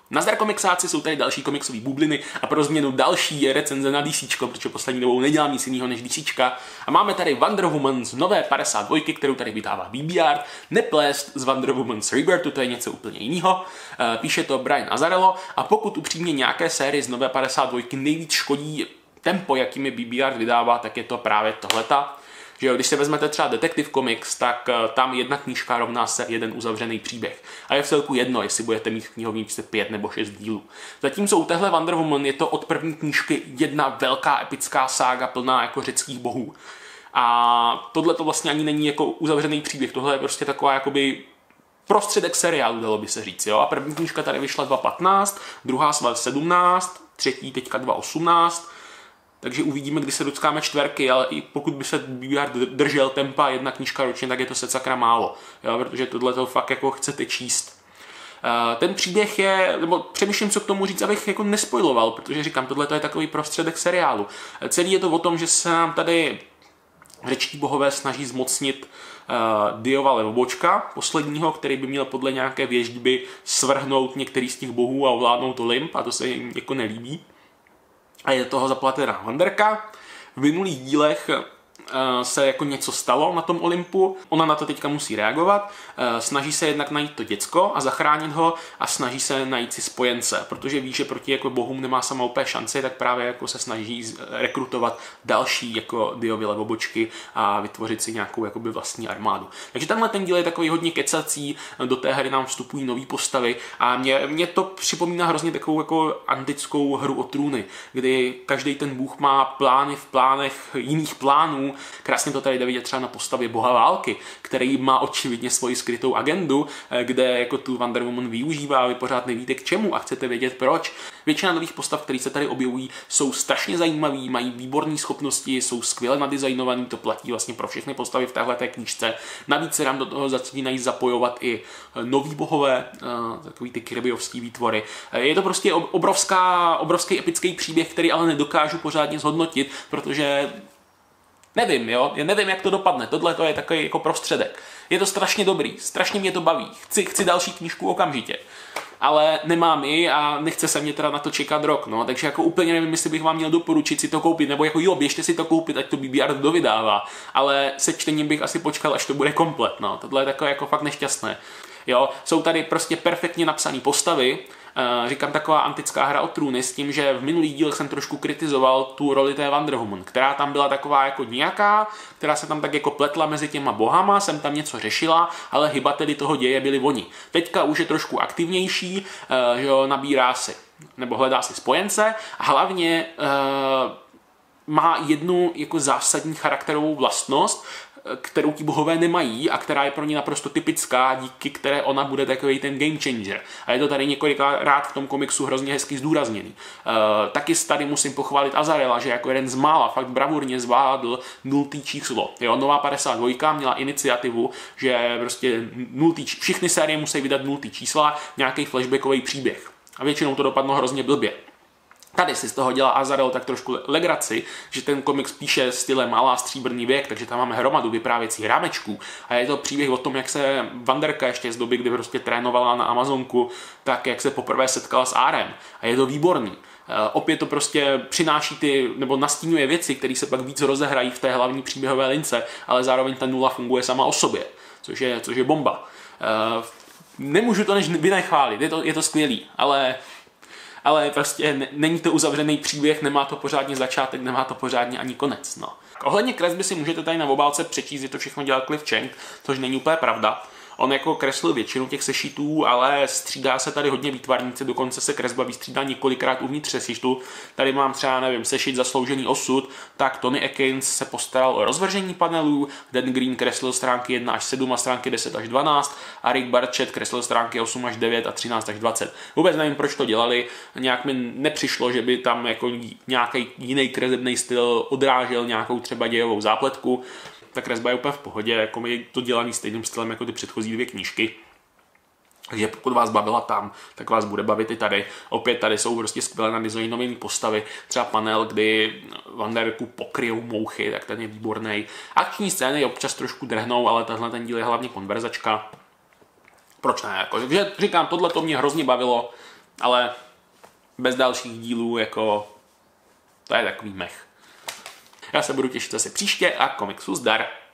Nazdar komiksáci, jsou tady další komiksové bubliny a pro změnu další recenze na DC, protože poslední dobou nedělám nic jiného než DC. A máme tady Wonder Woman z nové 52, kterou tady vydává BBR, neplést z Wonder Woman z Rebirthu, to je něco úplně jiného. Píše to Brian Azzarello a pokud upřímně nějaké série z nové 52 nejvíc škodí tempo, jakými BBR vydává, tak je to právě tohleta. Že jo, když si vezmete třeba Detective Comics, tak tam jedna knížka rovná se jeden uzavřený příběh. A je v celku jedno, jestli budete mít v knihovničce 5 nebo 6 dílů. Zatímco u téhle Wonder Woman je to od první knížky jedna velká epická sága plná jako řeckých bohů. A tohle to vlastně ani není jako uzavřený příběh, tohle je prostě taková jakoby prostředek seriálu, dalo by se říct. Jo? A první knížka tady vyšla 2015, druhá 2017, třetí teďka 2018. Takže uvidíme, kdy se dockáme čtverky, ale i pokud by se BBR držel tempa jedna knížka ročně, tak je to sakra málo, jo? Protože tohle to fakt jako chcete číst. Ten příběh je, nebo přemýšlím, co k tomu říct, abych jako nespoiloval, protože říkám, tohle to je takový prostředek seriálu. Celý je to o tom, že se nám tady řečtí bohové snaží zmocnit Diova Levobočka, posledního, který by měl podle nějaké věštby svrhnout některý z těch bohů a ovládnout Olymp, a to se jim jako nelíbí. A je toho zaplatená Wanderka. V minulých dílech se jako něco stalo na tom Olympu, ona na to teďka musí reagovat, snaží se jednak najít to děcko a zachránit ho a snaží se najít si spojence, protože ví, že proti jako bohům nemá sama úplně šanci, tak právě jako se snaží rekrutovat další jako Diovy Levobočky a vytvořit si nějakou jakoby vlastní armádu. Takže tenhle ten díl je takový hodně kecací, do té hry nám vstupují nové postavy a mě to připomíná hrozně takovou jako antickou hru o trůny, kdy každý ten bůh má plány v plánech jiných plánů. Krásně to tady jde vidět třeba na postavě boha války, který má očividně svoji skrytou agendu, kde jako tu Wonder Woman využívá, vy pořád nevíte k čemu a chcete vědět proč. Většina nových postav, které se tady objevují, jsou strašně zajímavý, mají výborné schopnosti, jsou skvěle nadizajnovaný, to platí vlastně pro všechny postavy v téhleté knížce. Navíc se nám do toho začínají zapojovat i noví bohové, takový ty Kirbyovský výtvory. Je to prostě obrovský epický příběh, který ale nedokážu pořádně zhodnotit, protože nevím, jo? Já nevím, jak to dopadne. Tohle to je takový jako prostředek. Je to strašně dobrý, strašně mě to baví. Chci další knížku okamžitě. Ale nemám ji a nechce se mě teda na to čekat rok, no. Takže jako úplně nevím, jestli bych vám měl doporučit si to koupit, nebo jako jo, běžte si to koupit, ať to BBR dovydává. Ale se čtením bych asi počkal, až to bude komplet, no. Tohle je takové jako fakt nešťastné. Jo, jsou tady prostě perfektně napsané postavy. Říkám, taková antická hra o trůny s tím, že v minulých dílech jsem trošku kritizoval tu roli té Wonder Woman, která tam byla taková jako nějaká, která se tam tak jako pletla mezi těma bohama, jsem tam něco řešila, ale hybateli toho děje byli oni. Teďka už je trošku aktivnější, že nabírá si, nebo hledá si spojence a hlavně má jednu jako zásadní charakterovou vlastnost, kterou ti bohové nemají a která je pro ně naprosto typická, díky které ona bude takový ten game changer. A je to tady několikrát v tom komiksu hrozně hezky zdůrazněný. Taky tady musím pochválit Azzarella, že jako jeden z mála fakt bravurně zvládl 0. číslo. Jo, nová 52 měla iniciativu, že prostě všechny série musí vydat 0. čísla, nějaký flashbackový příběh. A většinou to dopadlo hrozně blbě. Tady si z toho dělá Azzarello tak trošku legraci, že ten komiks píše stylem Malá stříbrný věk, takže tam máme hromadu vyprávěcích rámečků a je to příběh o tom, jak se Wanderka ještě z doby, kdy prostě trénovala na Amazonku, tak jak se poprvé setkala s Arem a je to výborný. Opět to prostě přináší nebo nastínuje věci, které se pak víc rozehrají v té hlavní příběhové lince, ale zároveň ta nula funguje sama o sobě, což je bomba. Nemůžu to než vynechválit, je to skvělý, ale prostě není to uzavřený příběh, nemá to pořádně začátek, nemá to pořádně ani konec. No. Ohledně kresby si můžete tady na obálce přečíst, že to všechno dělal Cliff Chiang, což není úplně pravda. On jako kreslil většinu těch sešitů, ale střídá se tady hodně výtvarníci, dokonce se kresba vystřídá několikrát uvnitř sešitu. Tady mám třeba, nevím, sešit Zasloužený osud, tak Tony Akins se postaral o rozvržení panelů, Dan Green kreslil stránky 1 až 7 a stránky 10 až 12 a Rick Barchett kreslil stránky 8 až 9 a 13 až 20. Vůbec nevím, proč to dělali, nějak mi nepřišlo, že by tam jako nějaký jiný kresebný styl odrážel nějakou třeba dějovou zápletku. Ta kresba je úplně v pohodě, jako je to dělaný stejným stylem jako ty předchozí 2 knížky. Takže pokud vás bavila tam, tak vás bude bavit i tady. Opět tady jsou prostě skvěle nadizajnované postavy. Třeba panel, kdy Wanderku pokryjou mouchy, tak ten je výborný. Akční scény občas trošku drhnou, ale tenhle ten díl je hlavně konverzačka. Proč ne? Jako, takže říkám, tohle to mě hrozně bavilo. ale bez dalších dílů jako to je takový mech. Já se budu těšit zase příště a komiksu zdar.